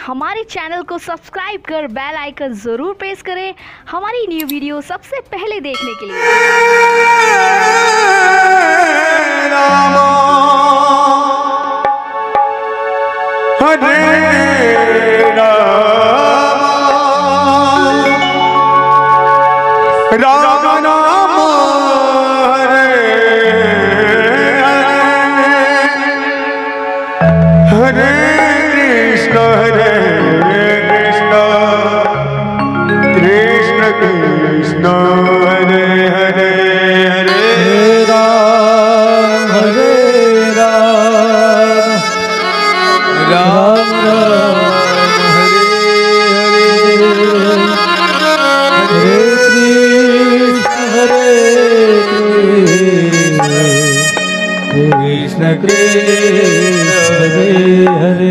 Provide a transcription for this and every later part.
हमारे चैनल को सब्सक्राइब कर बेल आइकन ज़रूर प्रेस करें हमारी न्यू वीडियो सबसे पहले देखने के लिए। कृष्ण हरे हरे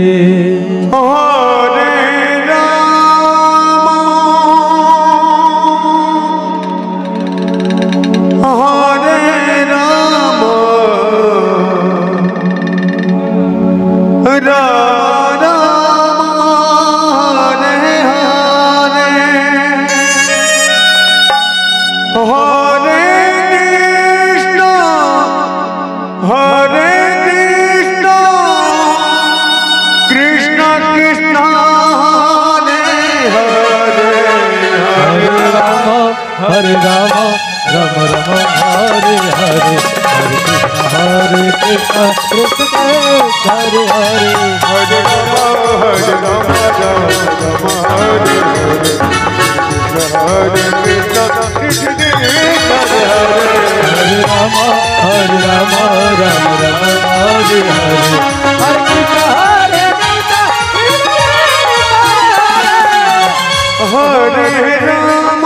हरे राम राम राम हरे हरे हरे कृष्ण कृष्ण हरे हरे हरे राम राम हरे हरे कृष्ण कृष्ण हरे हरे राम राम राम हरे हरे हरे कृष्ण हरे राम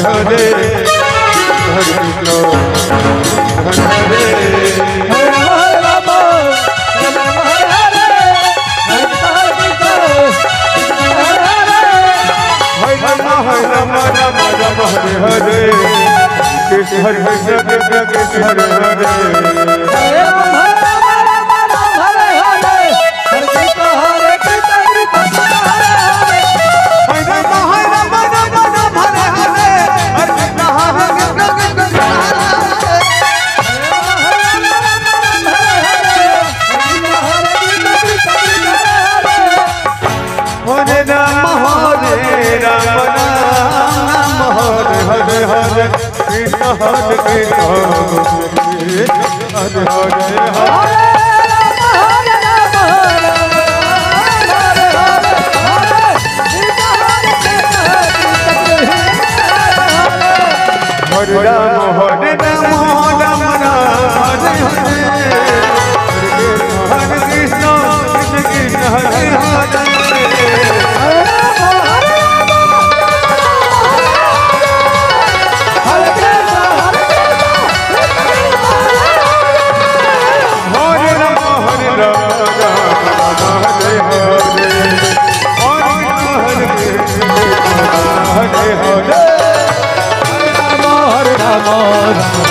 हरे हरे कृष्ण हरे हरे हरे कृष्ण हरे कृष्ण कृष्ण हरे हरे कृष्ण हरे Krishna Hare Hare Hare Ram Ram Ram Hare Hare Hare Krishna Krishna Krishna Hare Hare Hare Rama, Rama